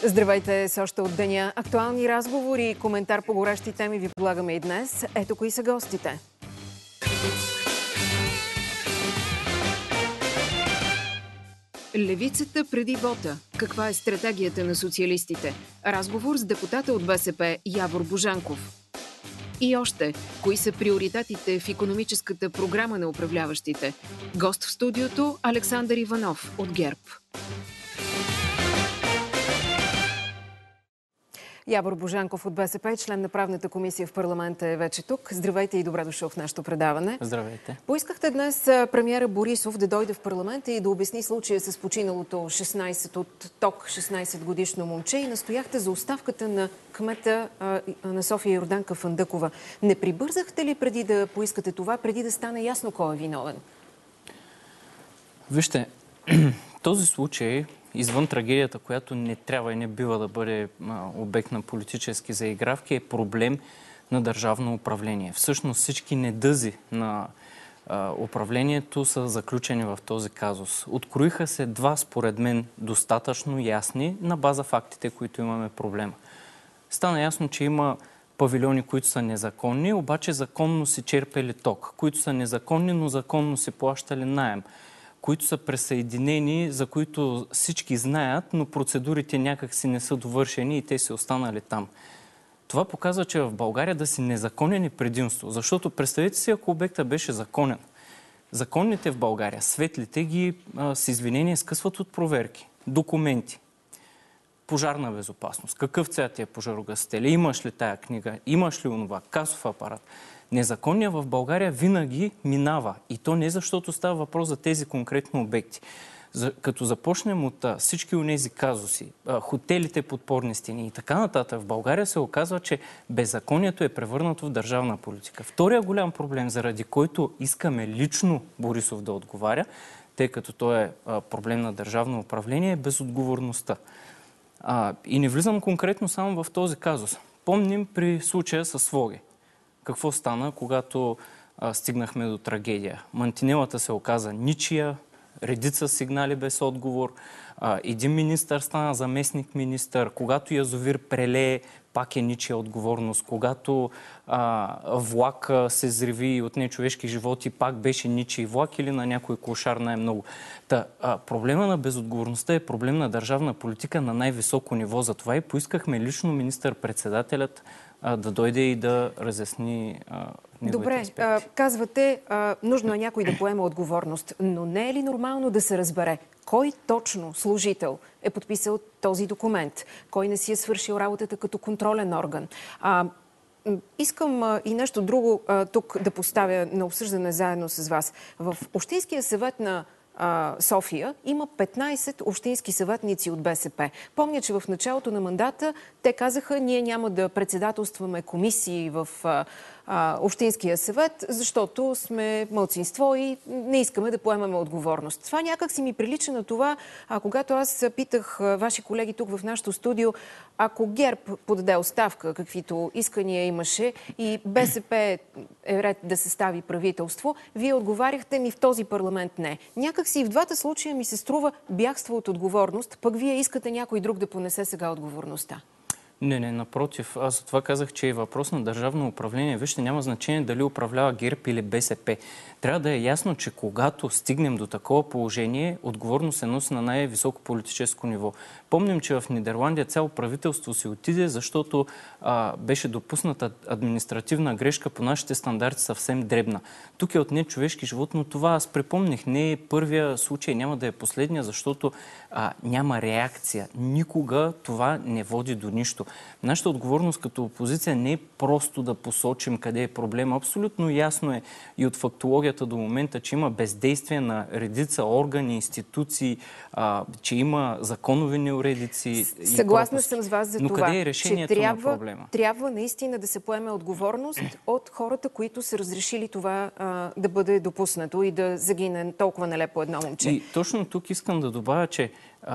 Здравейте с още от деня. Актуални разговори и коментар по горещи теми ви предлагаме и днес. Ето кои са гостите. Левицата преди вота. Каква е стратегията на социалистите? Разговор с депутата от БСП Явор Божанков. И още, кои са приоритетите в икономическата програма на управляващите? Гост в студиото Александър Иванов от ГЕРБ. Явор Божанков от БСП, член на правната комисия в парламента, е вече тук. Здравейте и добре дошъл в нашето предаване. Здравейте. Поискахте днес премиера Борисов да дойде в парламента и да обясни случая с починалото 16 от ТОК 16-годишно момче и настояхте за оставката на кмета на София Йорданка Фандъкова. Не прибързахте ли преди да поискате това, преди да стане ясно кой е виновен? Вижте, този случай, извън трагедията, която не трябва и не бива да бъде обект на политически заигравки, е проблем на държавно управление. Всъщност всички недъзи на управлението са заключени в този казус. Откроиха се два, според мен, достатъчно ясни на база фактите, които имаме проблема. Стана ясно, че има павилиони, които са незаконни, обаче законно си черпели ток, които са незаконни, но законно си плащали наем, които са присъединени, за които всички знаят, но процедурите някак си не са довършени и те си останали там. Това показва, че в България да си незаконен е предимство, защото представете си, ако обекта беше законен. Законните в България, светлите ги с извинение скъсват от проверки, документи, пожарна безопасност, какъв цвят е пожарогасителя, имаш ли тая книга, имаш ли онова, касов апарат. Незаконният в България винаги минава. И то не защото става въпрос за тези конкретни обекти. Като започнем от всички онези казуси, хотелите подпорни стени и така нататък, в България се оказва, че беззаконието е превърнато в държавна политика. Втория голям проблем, заради който искаме лично Борисов да отговаря, тъй като той е проблем на държавно управление, е безотговорността. И не влизам конкретно само в този казус. Помним при случая с Своге. Какво стана, когато стигнахме до трагедия? Мантинелата се оказа ничия, редица сигнали без отговор, един министър стана заместник министър, когато язовир прелее, пак е ничия отговорност, когато влак се зриви и отне човешки животи, пак беше ничий влак или на някой клошар най-много. Проблема на безотговорността е проблем на държавна политика на най-високо ниво. Затова и поискахме лично министър-председателят да дойде и да разясни неговите аспекти. Добре, казвате, нужно е някой да поема отговорност, но не е ли нормално да се разбере кой точно служител е подписал този документ? Кой не си е свършил работата като контролен орган? Искам и нещо друго тук да поставя на обсъждане заедно с вас. В Общинския съвет на София има 15 общински съветници от БСП. Помня, че в началото на мандата те казаха, ние няма да председателстваме комисии в Общинския съвет, защото сме малцинство и не искаме да поемаме отговорност. Това някак си ми прилича на това, когато аз питах ваши колеги тук в нашото студио, ако ГЕРБ подаде оставка, каквито искания имаше, и БСП е ред да състави правителство, вие отговаряхте ми в този парламент не. Някак си и в двата случая ми се струва бягство от отговорност, пък вие искате някой друг да понесе сега отговорността. Не, напротив. Аз за това казах, че е въпрос на държавно управление. Вижте, няма значение дали управлява ГЕРБ или БСП. Трябва да е ясно, че когато стигнем до такова положение, отговорност се носи на най-високо политическо ниво. Помним, че в Нидерландия цяло правителство си отиде, защото беше допусната административна грешка по нашите стандарти съвсем дребна. Тук е отне човешки живот, но това аз припомних. Не е първия случай, няма да е последния, защото няма реакция. Никога това не води до нищо. Нашата отговорност като опозиция не е просто да посочим къде е проблема. Абсолютно ясно е и от фактологията до момента, че има бездействие на редица органи, институции, че има законови неуредици. Съгласна съм с вас за това, къде е решението на проблема? Трябва наистина да се поеме отговорност от хората, които са разрешили това да бъде допуснато и да загине толкова нелепо едно момче. И точно тук искам да добавя, че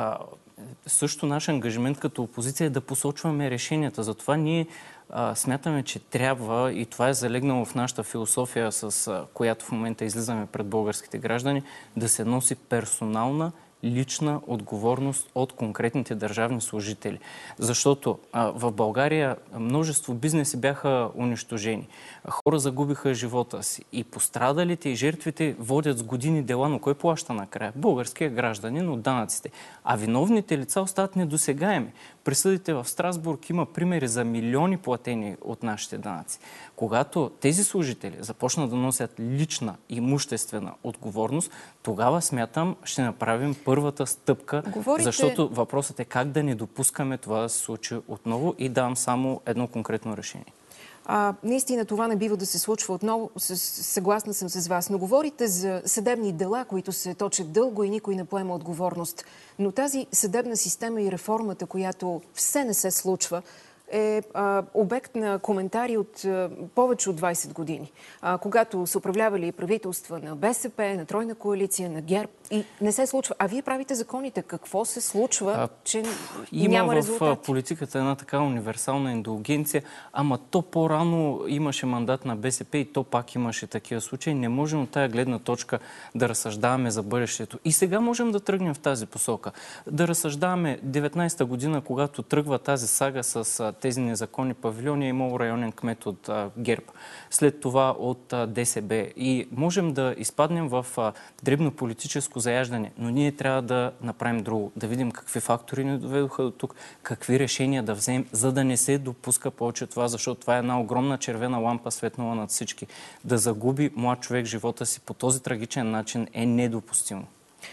също наш ангажимент като опозиция е да посочваме решенията. Затова ние смятаме, че трябва, и това е залегнало в нашата философия, с която в момента излизаме пред българските граждани, да се носи персонална лична отговорност от конкретните държавни служители. Защото в България множество бизнеси бяха унищожени. Хора загубиха живота си. И пострадалите и жертвите водят с години дела, но кой плаща накрая? Българският гражданин от данъците. А виновните лица остават недосегаеми. Присъдите в Страсбург има примери за милиони платени от нашите данъци. Когато тези служители започнат да носят лична имуществена отговорност, тогава смятам, ще направим първата стъпка, защото въпросът е как да не допускаме това да се случи отново и давам само едно конкретно решение. Наистина това не бива да се случва отново. Съгласна съм с вас. Но говорите за съдебни дела, които се точат дълго и никой не поема отговорност. Но тази съдебна система и реформата, която все не се случва, е обект на коментари от повече от 20 години. Когато са управлявали правителства на БСП, на Тройна коалиция, на ГЕРБ и не се случва. А вие правите законите. Какво се случва, че няма резултати? Има в политиката една така универсална индулгенция, ама то по-рано имаше мандат на БСП и то пак имаше такива случаи. Не можем от тая гледна точка да разсъждаваме за бъдещето. И сега можем да тръгнем в тази посока. Да разсъждаваме 19-та година, когато тръгва тази сага с тези незаконни павилиони, е имал районен кмет от ГЕРБ. След това от ДСБ. И можем да изпаднем в дребно политическо заяждане, но ние трябва да направим друго. Да видим какви фактори ни доведоха до тук, какви решения да вземем, за да не се допуска повече това, защото това е една огромна червена лампа, светнала над всички. Да загуби млад човек живота си по този трагичен начин е недопустимо.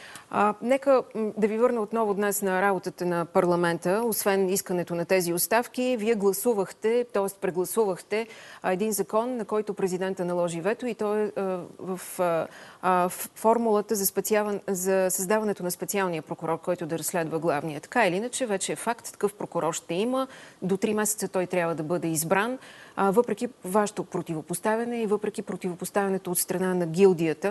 Нека да ви върна отново днес на работата на парламента. Освен искането на тези оставки, вие гласувахте, т.е. прегласувахте един закон, на който президента наложи вето и то е в формулата за създаването на специалния прокурор, който да разследва главния. Така или иначе, вече е факт, такъв прокурор ще има. До 3 месеца той трябва да бъде избран, въпреки вашето противопоставяне и въпреки противопоставянето от страна на гилдията.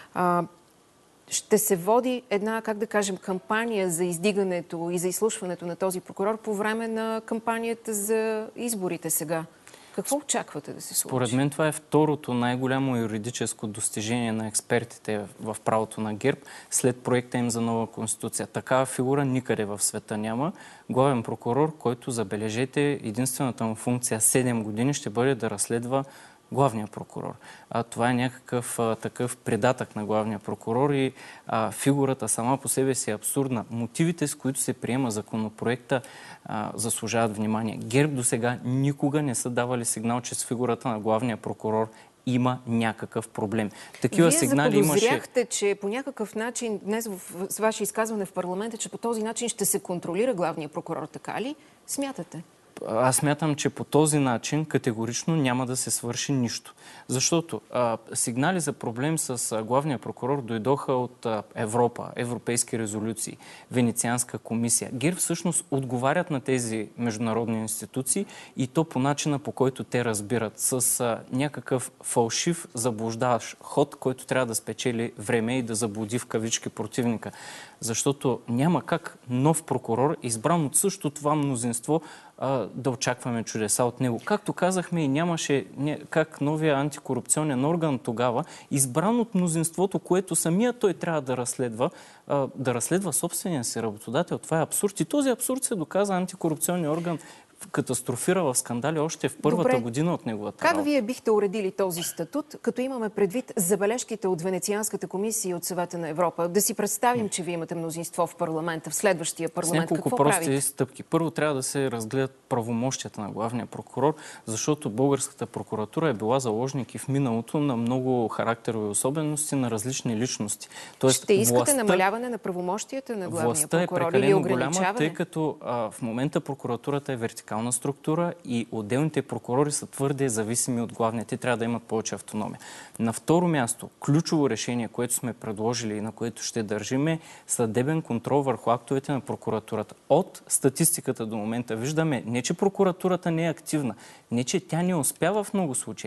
Ще се води една, как да кажем, кампания за издигането и за изслушването на този прокурор по време на кампанията за изборите сега. Какво очаквате да се случи? Според мен това е второто най-голямо юридическо достижение на експертите в правото на ГЕРБ след проекта им за нова конституция. Такава фигура никъде в света няма. Главен прокурор, който, забележете, единствената му функция 7 години ще бъде да разследва главния прокурор. Това е някакъв такъв предатък на главния прокурор и фигурата сама по себе си е абсурдна. Мотивите, с които се приема законопроекта, заслужават внимание. ГЕРБ досега никога не са давали сигнал, че с фигурата на главния прокурор има някакъв проблем. Такива сигнали имаше. Вие заподозряхте, че по някакъв начин, днес с ваше изказване в парламента, че по този начин ще се контролира главния прокурор, така ли смятате? Аз смятам, че по този начин категорично няма да се свърши нищо. Защото сигнали за проблем с главния прокурор дойдоха от Европа, европейски резолюции, Венецианска комисия. ГЕРБ всъщност отговарят на тези международни институции и то по начина, по който те разбират. С някакъв фалшив, заблуждаващ ход, който трябва да спечели време и да заблуди в кавички противника. Защото няма как нов прокурор, избран от също това мнозинство, да очакваме чудеса от него. Както казахме, и нямаше как новия антикорупционен орган тогава, избран от мнозинството, което самия той трябва да разследва собствения си работодател. Това е абсурд. И този абсурд се доказа антикорупционния орган катастрофира в скандали още в първата година от неговата работа. Как вие бихте уредили този статут, като имаме предвид забележките от Венецианската комисия и от Съвета на Европа? Да си представим, че вие имате мнозинство в парламента, в следващия парламент. С няколко прости стъпки. Първо трябва да се разгледат правомощията на главния прокурор, защото българската прокуратура е била заложник и в миналото на много характерови особености на различни личности. Тоест, ще искате намаляване на правомощията на главния прокурор или ограничаване? Голяма, тъй като в момента прокуратурата е вертикална структура и отделните прокурори са твърде зависими от главния. Те трябва да имат повече автономия. На второ място, ключово решение, което сме предложили и на което ще държим, е съдебен контрол върху актовете на прокуратурата. От статистиката до момента виждаме не, че прокуратурата не е активна, не, че тя не успява в много случаи,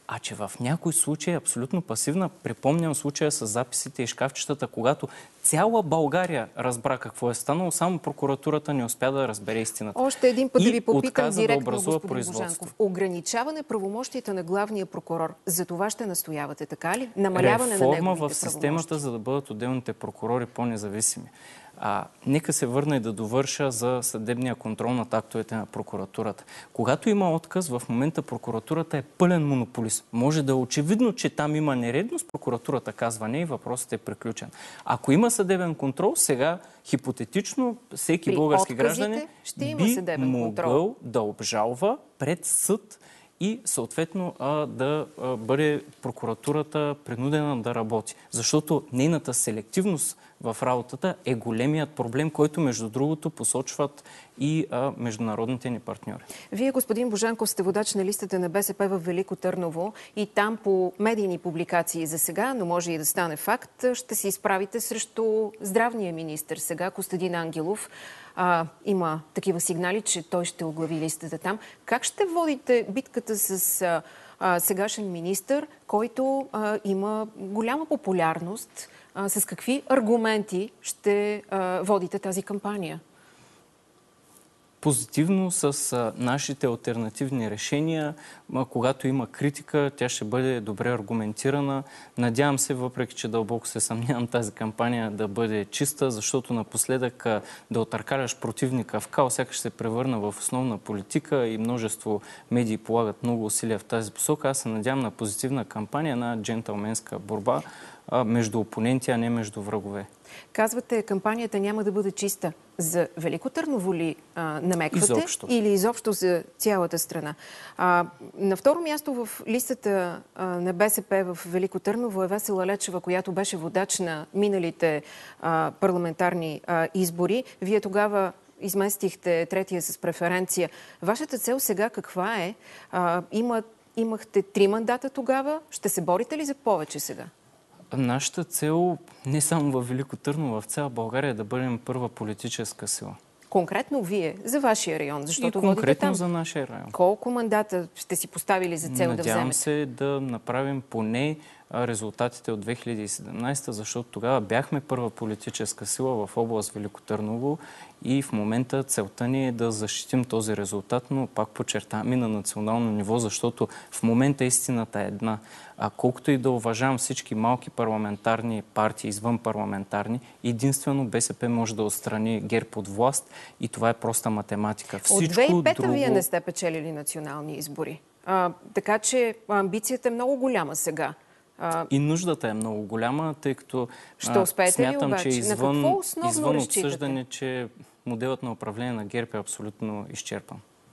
а че в някой случай е абсолютно пасивна. Припомням случая с записите и шкафчетата, когато цяла България разбра какво е станало, само прокуратурата не успя да разбере истината. Още един път да ви попитам отказа директно, да образува господин производство. Божанков. Ограничаване правомощията на главния прокурор. За това ще настоявате, така ли? Намаляване на неговите Реформа в системата, за да бъдат отделните прокурори по-независими. Нека се върна и да довърша за съдебния контрол над актовете на прокуратурата. Когато има отказ, в момента прокуратурата е пълен монополист. Може да е очевидно, че там има нередност, прокуратурата казва не и въпросът е приключен. Ако има съдебен контрол, сега хипотетично всеки български гражданин би могъл да обжалва пред съд и съответно да бъде прокуратурата принудена да работи. Защото нейната селективност в работата е големият проблем, който между другото посочват и международните ни партньори. Вие, господин Божанков, сте водач на листата на БСП в Велико Търново и там по медийни публикации за сега, но може и да стане факт, ще се изправите срещу здравния министър сега, Костадин Ангелов. Има такива сигнали, че той ще оглави листата там. Как ще водите битката с сегашен министър, който има голяма популярност? С какви аргументи ще водите тази кампания? Позитивно с нашите алтернативни решения. Когато има критика, тя ще бъде добре аргументирана. Надявам се, въпреки че дълбоко се съмнявам, тази кампания да бъде чиста, защото напоследък да отъркаляш противника в каос, сякаш се превърна в основна политика и множество медии полагат много усилия в тази посока. Аз се надявам на позитивна кампания, на джентълменска борба между опоненти, а не между врагове. Казвате, кампанията няма да бъде чиста. За Велико Търново ли намеквате? Изобщо. Или изобщо за цялата страна? На второ място в листата на БСП в Велико Търново е Весела Лечева, която беше водач на миналите парламентарни избори. Вие тогава изместихте третия с преференция. Вашата цел сега каква е? Имахте 3 мандата тогава. Ще се борите ли за повече сега? Нашата цел не само във Велико Търново, в цяла България е да бъдем първа политическа сила. Конкретно вие, за вашия район, защото водите конкретно там. За нашия район. Колко мандата сте си поставили за цел да вземете? Надявам се да направим поне резултатите от 2017, защото тогава бяхме първа политическа сила в област Велико Търново и в момента целта ни е да защитим този резултат, но пак подчертавам и на национално ниво, защото в момента истината е една. Колкото и да уважавам всички малки парламентарни партии, извън парламентарни, единствено БСП може да отстрани ГЕРБ от власт и това е проста математика. От 2005-та вие не сте печелили национални избори. Така че амбицията е много голяма сега. И нуждата е много голяма, тъй като смятам, че извън обсъждане, разчитате? че моделът на управление на ГЕРБ е абсолютно изчерпан.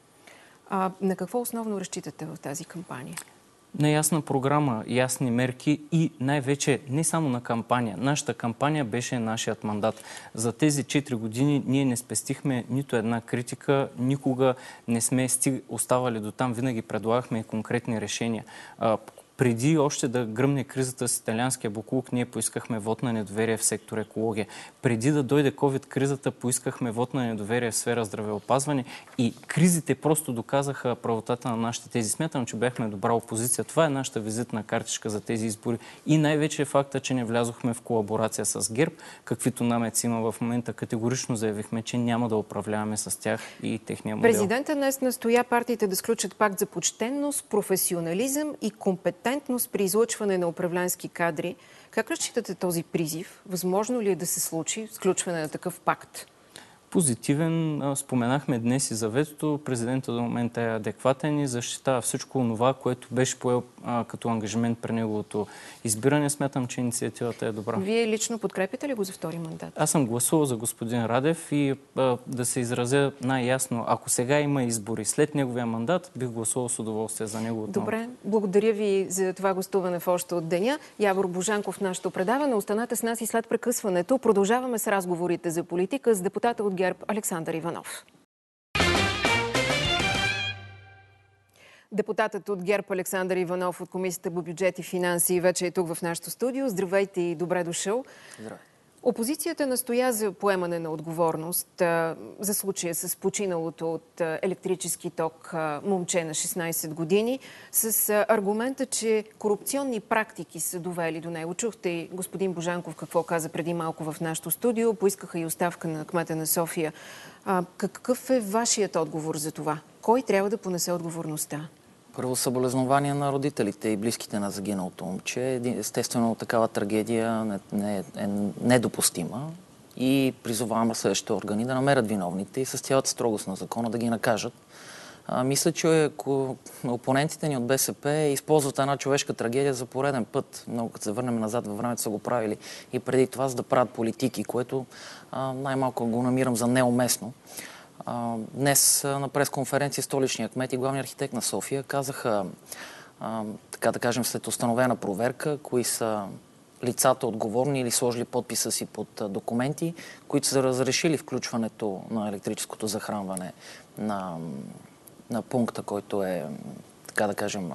На какво основно разчитате в тази кампания? На ясна програма, ясни мерки и най-вече не само на кампания. Нашата кампания беше нашият мандат. За тези 4 години ние не спестихме нито една критика, никога не сме оставали до там, винаги предлагахме конкретни решения. Преди още да гръмне кризата с италианския боклук, ние поискахме вод на недоверие в сектор екология. Преди да дойде COVID-кризата, поискахме вод на недоверие в сфера здравеопазване и кризите просто доказаха правотата на нашите тези. Смятам, че бяхме добра опозиция. Това е нашата визитна картичка за тези избори. И най-вече факта, че не влязохме в колаборация с ГЕРБ, каквито намеци има в момента. Категорично заявихме, че няма да управляваме с тях и техния модел. Президента днес настоя партиите да сключат пакт за почтенност, професионализъм и компетентност при излъчване на управленски кадри. Как разчитате този призив? Възможно ли е да се случи сключване на такъв пакт? Позитивен. Споменахме днес и за ветото. Президентът до момента е адекватен и защитава всичко това, което беше поел като ангажимент при неговото избиране. Смятам, че инициативата е добра. Вие лично подкрепите ли го за втори мандат? Аз съм гласувал за господин Радев и да се изразя най-ясно. Ако сега има избори след неговия мандат, бих гласувал с удоволствие за него отново. Добре. Благодаря ви за това гостуване в още от деня. Явор Божанков, нашето предаване. Останете с нас и след прекъсването. Продължаваме с разговорите за политика с депутата от ГЕРБ Александър Иванов. Депутатът от ГЕРБ Александър Иванов от Комисията по бюджет и финанси вече е тук в нашото студио. Здравейте и добре дошъл. Здравей. Опозицията настоя за поемане на отговорност за случая с починалото от електрически ток момче на 16 години с аргумента, че корупционни практики са довели до него. Чухте и господин Божанков какво каза преди малко в нашото студио. Поискаха и оставка на кмета на София. Какъв е вашият отговор за това? Кой трябва да понесе отговорността? Първо, съболезнования на родителите и близките на загиналото момче. Естествено, такава трагедия е недопустима и призовавам следващите органи да намерят виновните и с цялата строгост на закона да ги накажат. Мисля, че опонентите ни от БСП използват една човешка трагедия за пореден път. Много, като се върнем назад във времето, са го правили и преди това, за да правят политики, което най-малко го намирам за неуместно. Днес на пресконференция столичния кмет и главният архитект на София казаха, така да кажем, след установена проверка, кои са лицата отговорни или сложили подписа си под документи, които са разрешили включването на електрическото захранване на пункта, който е, така да кажем,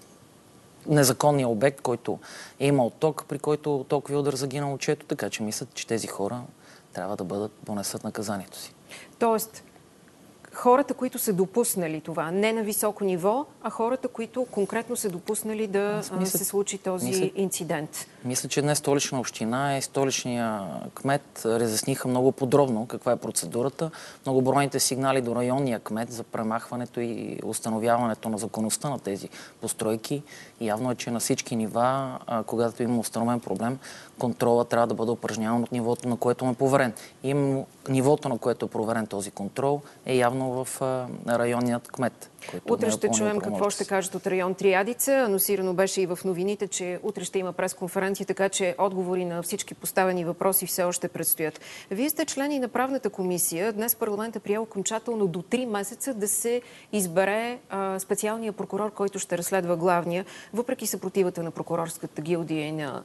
незаконния обект, който е имал ток, при който токови удар загина момчето, така че мислят, че тези хора трябва да понесат наказанието си. Тоест, хората, които са допуснали това, не на високо ниво, а хората, които конкретно са допуснали да се случи този инцидент. Мисля, че днес Столична община и столичния кмет разясниха много подробно каква е процедурата. Многобройните сигнали до районния кмет за премахването и установяването на законността на тези постройки. И явно е, че на всички нива, когато има установен проблем, контрола трябва да бъде упражняван от нивото, на което е поверен. Именно нивото, на което е проверен този контрол, е явно в районният кмет. Утре ще чуем какво ще кажат от район Триадица. Анонсирано беше и в новините, че утре ще има пресконференция, така че отговори на всички поставени въпроси все още предстоят. Вие сте члени на правната комисия. Днес парламентът прие окончателно до 3 месеца да се избере специалния прокурор, който ще разследва главния, въпреки съпротивата на прокурорската гилдия и на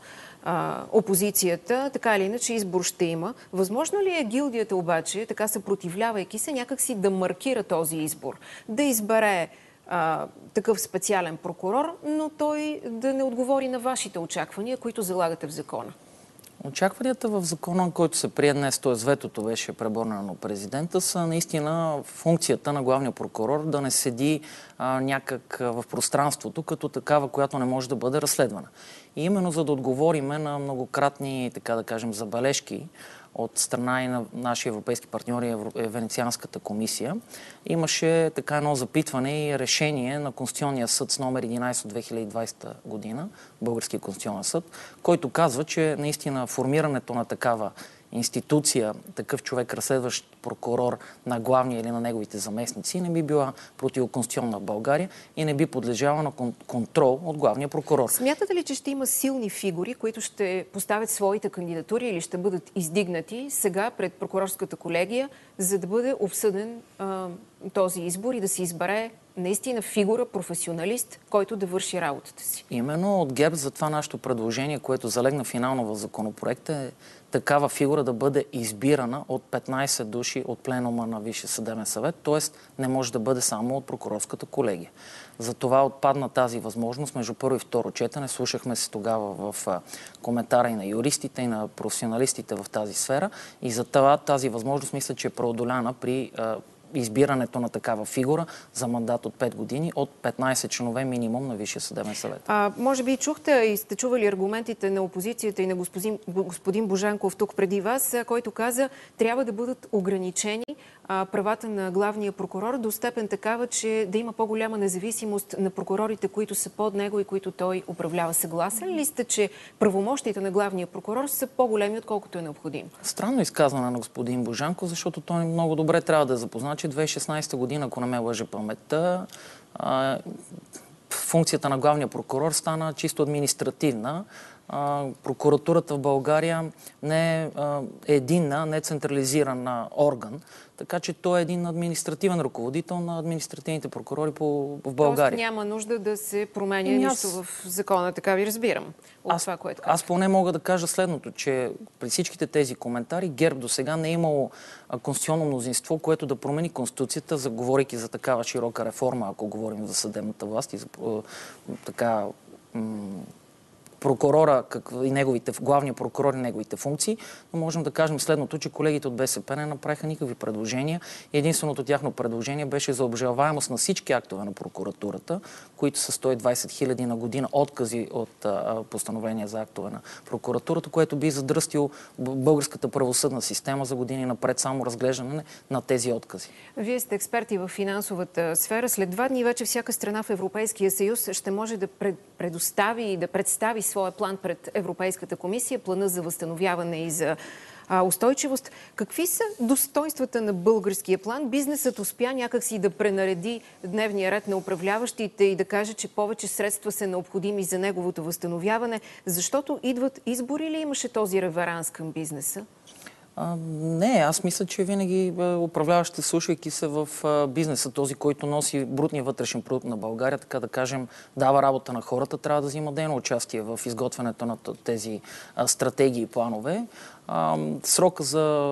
опозицията. Така или иначе избор ще има. Възможно ли е гилдията обаче, така съпротивлявайки се, някакси да маркира този избор? Да избере такъв специален прокурор, но той да не отговори на вашите очаквания, които залагате в закона? Очакванията в закона, който се прие днес, т.е. ветото беше преборнено президента, са наистина функцията на главния прокурор да не седи някак в пространството, като такава, която не може да бъде разследвана. И именно за да отговориме на многократни, така да кажем, забележки от страна и на наши европейски партньори, Венецианската комисия, имаше така едно запитване и решение на Конституционния съд с номер 11 от 2020 година, Българския конституционен съд, който казва, че наистина формирането на такава институция, такъв човек, разследващ прокурор на главния или на неговите заместници, не би била противоконституционна в България и не би подлежала на контрол от главния прокурор. Смятате ли, че ще има силни фигури, които ще поставят своите кандидатури или ще бъдат издигнати сега пред прокурорската колегия, за да бъде обсъден този избор и да се избере наистина фигура, професионалист, който да върши работата си? Именно от ГЕРБ за това нашето предложение, което залегна финално в законопроекта, е такава фигура да бъде избирана от 15 души от пленума на Висшия съдебен съвет, т.е. не може да бъде само от прокурорската колегия. Затова отпадна тази възможност между първо и второ четене. Слушахме се тогава в коментара и на юристите, и на професионалистите в тази сфера и за това тази възможност мисля, че е преодоляна при избирането на такава фигура за мандат от 5 години от 15 членове минимум на Висшия съдебен съвет. Може би чухте и сте чували аргументите на опозицията и на господин Божанков тук преди вас, който каза, трябва да бъдат ограничени правата на главния прокурор до степен такава, че да има по-голяма независимост на прокурорите, които са под него и които той управлява. Съгласен ли сте, че правомощите на главния прокурор са по-големи, отколкото е необходимо? Странно изказване на господин Божанков, защото той много добре трябва да е запознат, че 2016 година, ако не ме лъже паметта, функцията на главния прокурор стана чисто административна. Прокуратурата в България не е единна, не централизиран орган, така че той е един административен ръководител на административните прокурори в България. Тоест няма нужда да се променя нищо в закона, така ви разбирам. Аз поне мога да кажа следното, че при всичките тези коментари ГЕРБ до сега не е имало конституционно мнозинство, което да промени Конституцията, говорейки за такава широка реформа, ако говорим за съдебната власт и за така прокурора и главния прокурор и неговите функции, но можем да кажем следното, че колегите от БСП не направиха никакви предложения. Единственото тяхно предложение беше за обжалваемост на всички актове на прокуратурата, които са 120 хиляди на година откази от постановления за актове на прокуратурата, което би задръстил българската правосъдна система за години напред, само разглеждане на тези откази. Вие сте експерти в финансовата сфера. След 2 дни вече всяка страна в Европейския съюз ще може да предостави и да представи своя план пред Европейската комисия, плана за възстановяване и за устойчивост. Какви са достоинствата на българския план? Бизнесът успя някакси да пренареди дневния ред на управляващите и да каже, че повече средства са необходими за неговото възстановяване, защото идват избори или имаше този реверанс към бизнеса? Не, аз мисля, че винаги управляващите, слушайки се в бизнеса, този, който носи брутния вътрешен продукт на България, така да кажем, дава работа на хората, трябва да взима дейно участие в изготвянето на тези стратегии и планове. Срока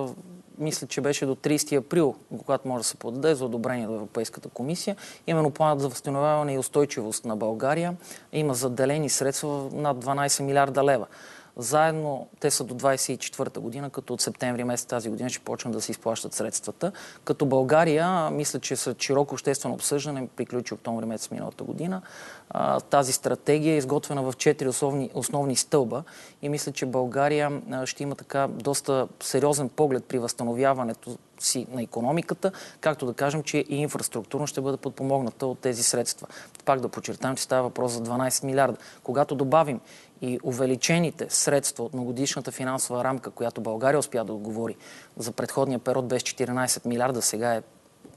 мисля, че беше до 30 април, когато може да се подаде за одобрение до Европейската комисия. Именно планът за възстановяване и устойчивост на България има заделени средства над 12 милиарда лева. Заедно те са до 24-та година, като от септември месец тази година ще почнат да се изплащат средствата. Като България, мисля, че след широко обществено обсъждане, приключи октомври месец миналата година, тази стратегия е изготвена в 4 основни стълба и мисля, че България ще има така доста сериозен поглед при възстановяването си на икономиката, както да кажем, че и инфраструктурно ще бъде подпомогната от тези средства. Пак да подчертаем, че става въпрос за 12 милиарда. Когато добавим и увеличените средства от многодишната финансова рамка, която България успя да отговори за предходния период без 14 милиарда, сега е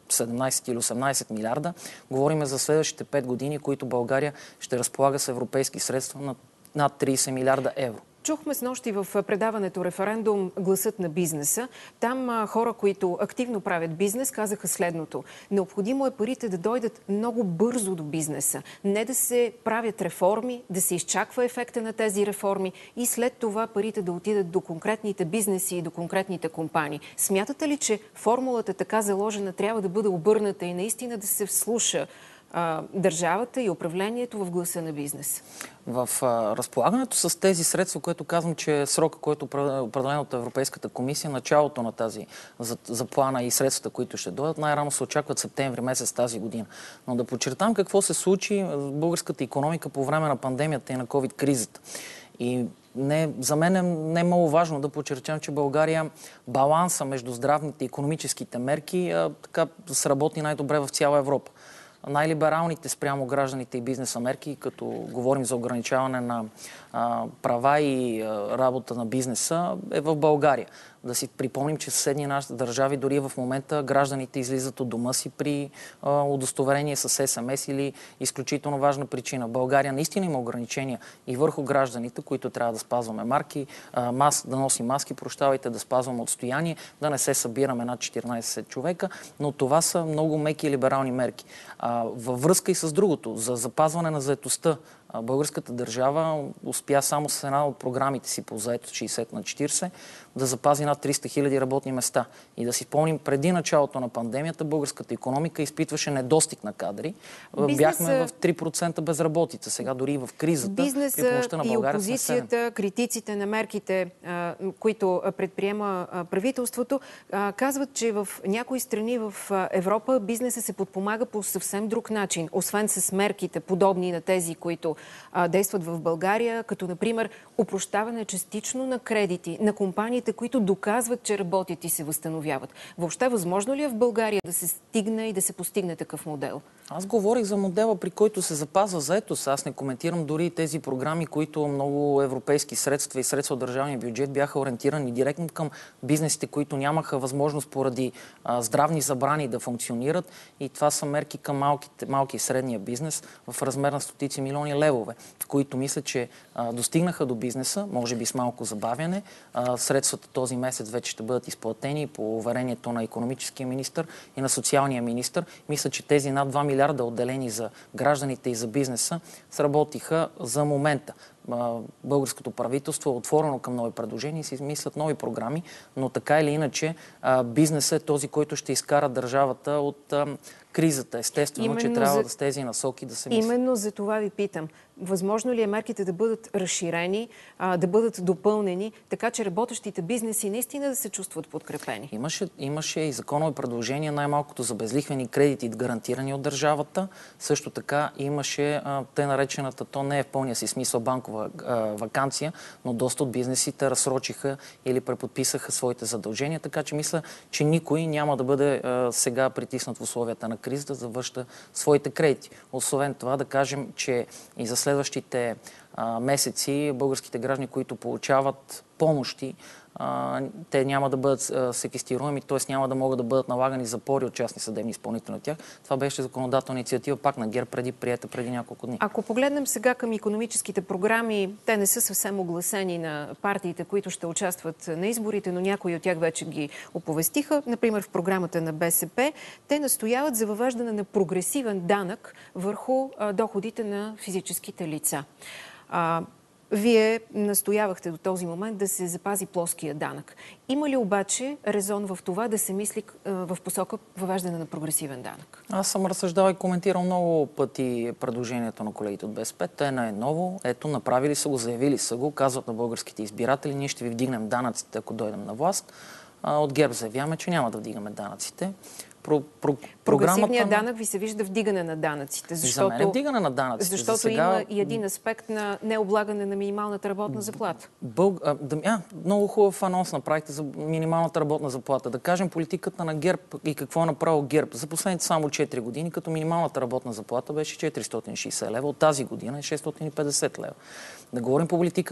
17 или 18 милиарда, говорим за следващите 5 години, които България ще разполага с европейски средства на над 30 милиарда евро. Чухме снощи в предаването "Референдум" гласът на бизнеса. Там хора, които активно правят бизнес, казаха следното. Необходимо е парите да дойдат много бързо до бизнеса. Не да се правят реформи, да се изчаква ефекта на тези реформи и след това парите да отидат до конкретните бизнеси и до конкретните компании. Смятате ли, че формулата така заложена трябва да бъде обърната и наистина да се вслуша държавата и управлението в гласа на бизнес? В разполагането с тези средства, което казвам, че срока, който е определен от Европейската комисия, началото на тази за плана и средствата, които ще дойдат, най-рано се очакват септември месец тази година. Но да подчертам какво се случи в българската икономика по време на пандемията и на COVID-кризата. И за мен е не маловажно да подчертам, че България баланса между здравните и икономическите мерки така сработи най-добре в цяла Европа. Най-либералните спрямо гражданите и бизнеса мерки, като говорим за ограничаване на права и работа на бизнеса, е в България. Да си припомним, че в съседни нашите държави дори в момента гражданите излизат от дома си при удостоверение с СМС или изключително важна причина. България наистина има ограничения и върху гражданите, които трябва да спазваме да носим маски, да спазваме отстояние, да не се събираме над 14 човека, но това са много меки и либерални мерки. Във връзка и с другото, за запазване на заетостта, българската държава успя само с една от програмите си по заетост 60/40 да запази над 300 хиляди работни места. И да си спомним, преди началото на пандемията българската икономика изпитваше недостиг на кадри. Бяхме в 3% безработица. Сега дори и в кризата, при помощта на България, и опозицията, критиците на мерките, които предприема правителството, казват, че в някои страни в Европа бизнесът се подпомага по съвсем друг начин, освен с мерките, подобни на тези, които действат в България, като например опрощаване частично на кредити на компаниите, които доказват, че работят и се възстановяват. Въобще възможно ли е в България да се стигне и да се постигне такъв модел? Аз говорих за модела, при който се запазва заетост. Аз не коментирам дори тези програми, които много европейски средства и средства от държавния бюджет бяха ориентирани директно към бизнесите, които нямаха възможност поради здравни забрани да функционират. И това са мерки към малки и средния бизнес в размер на стотици милиони левове, които мисля, че достигнаха до бизнеса, може би с малко забавяне. Средствата този месец вече ще бъдат изплатени по уверението на икономическия министър и на социалния министър. Мисля, че тези над 2 милиарда отделени за гражданите и за бизнеса сработиха за момента. българското правителство е отворено към нови предложения и се измислят нови програми, но така или иначе бизнесът е този, който ще изкара държавата от кризата. Естествено, че трябва с тези насоки да се мисли. Именно за това ви питам. Възможно ли е мерките да бъдат разширени, да бъдат допълнени, така че работещите бизнеси наистина да се чувстват подкрепени? Имаше и законови предложения, най-малкото за безлихвени кредити, гарантирани от държавата. Също така имаше тъй наречената, то не е в пълния си смисъл банкова ваканция, но доста от бизнесите разсрочиха или преподписаха своите задължения, така че мисля, че никой няма да бъде сега притиснат в условията на кризата, да завършва своите кредити. Освен това да кажем, че и за следващите месеци българските граждани, които получават помощи, те няма да бъдат секвестируеми, т.е. няма да могат да бъдат налагани запори от частни съдебни изпълнители на тях. Това беше законодателна инициатива пак на ГЕРБ приета преди няколко дни. Ако погледнем сега към икономическите програми, те не са съвсем огласени на партиите, които ще участват на изборите, но някои от тях вече ги оповестиха. Например, в програмата на БСП те настояват за въвеждане на прогресивен данък върху доходите на физическите лица. Вие настоявахте до този момент да се запази плоския данък. Има ли обаче резон в това да се мисли в посока въвеждане на прогресивен данък? Аз съм разсъждавал и коментирал много пъти предложението на колегите от БСП. Те не е ново. Ето, направили са го, заявили са го, казват на българските избиратели, ние ще ви вдигнем данъците, ако дойдем на власт. От ГЕРБ заявяваме, че няма да вдигаме данъците. Прогресивният данък ви се вижда вдигане на данъците, защото, за мен е вдигане на данъците. Защото сега има и един аспект на необлагане на минималната работна заплата. Много хубав анонс направихте за минималната работна заплата. Да кажем политиката на ГЕРБ и какво е направил ГЕРБ. За последните само 4 години, като минималната работна заплата беше 460 лева, от тази година е 650 лева. Да говорим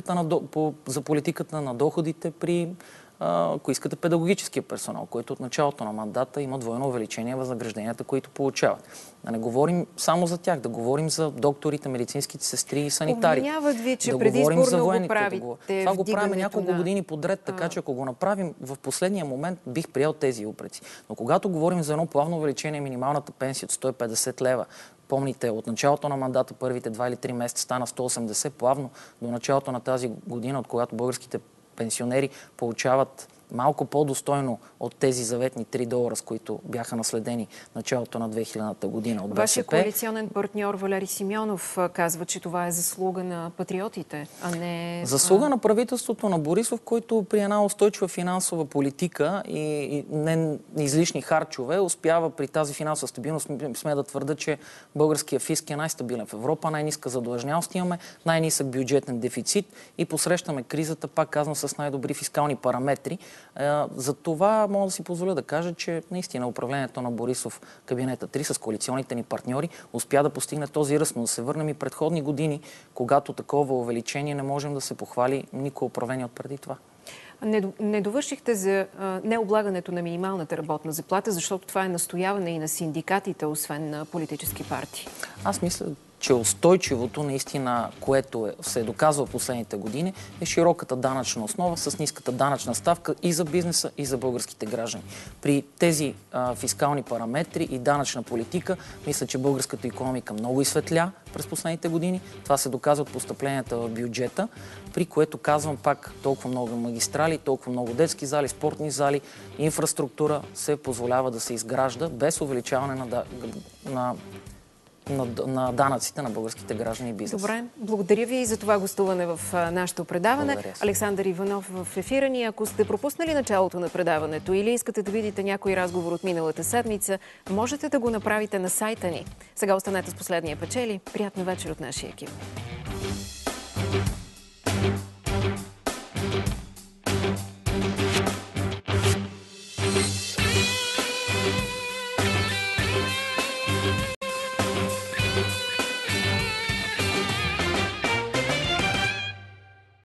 за политиката на доходите при ако искате педагогическия персонал, който от началото на мандата има двойно увеличение възнагражденията, които получават. Да не говорим само за тях, да говорим за докторите, медицинските сестри и санитари. Обвиняват ви, че да предизборно го правите. Това го правим няколко години подред, така че ако го направим в последния момент, бих приел тези упреци. Но когато говорим за едно плавно увеличение минималната пенсия от 150 лева, помните, от началото на мандата, първите 2 или 3 месеца стана 180, плавно до началото на тази година, от когато българските пенсионери получават малко по-достойно от тези заветни $3, с които бяха наследени началото на 2000-та година от БСП. Вашия коалиционен партньор Валери Симеонов казва, че това е заслуга на патриотите, а не... Заслуга на правителството на Борисов, който при една устойчива финансова политика и не излишни харчове успява при тази финансова стабилност. Сме да твърда, че българския фиск е най-стабилен в Европа, най-ниска задлъжнялост имаме, най-нисък бюджетен дефицит и посрещаме кризата, пак казвам, с най-добри фискални параметри. За това мога да си позволя да кажа, че наистина управлението на Борисов, кабинета 3 с коалиционните ни партньори успя да постигне този ръст, но да се върнем и предходни години, когато такова увеличение не можем да се похвали никое управление от преди това. Не довършихте за необлагането на минималната работна заплата, защото това е настояване и на синдикатите, освен на политически партии. Аз мисля, че устойчивото наистина, което се е доказва в последните години, е широката данъчна основа с ниската данъчна ставка и за бизнеса, и за българските граждани. При тези фискални параметри и данъчна политика, мисля, че българската икономика много изсветля през последните години. Това се доказва от постъпленията в бюджета, при което, казвам пак, толкова много магистрали, толкова много детски зали, спортни зали, инфраструктура се позволява да се изгражда без увеличаване на данъците на българските граждани и бизнес. Добре, благодаря ви и за това гостуване в нашето предаване. Александър Иванов в ефира ни. Ако сте пропуснали началото на предаването или искате да видите някой разговор от миналата седмица, можете да го направите на сайта ни. Сега останете с последния печели. Приятна вечер от нашия екип.